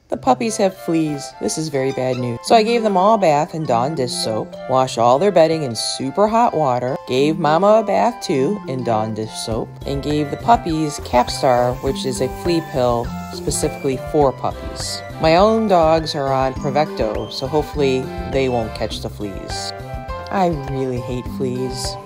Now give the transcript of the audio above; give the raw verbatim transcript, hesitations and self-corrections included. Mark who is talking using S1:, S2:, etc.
S1: The puppies have fleas. This is very bad news. So I gave them all a bath in Dawn dish soap, washed all their bedding in super hot water, gave Mama a bath too in Dawn dish soap, and gave the puppies Capstar, which is a flea pill specifically for puppies. My own dogs are on Provecto, so hopefully they won't catch the fleas. I really hate fleas.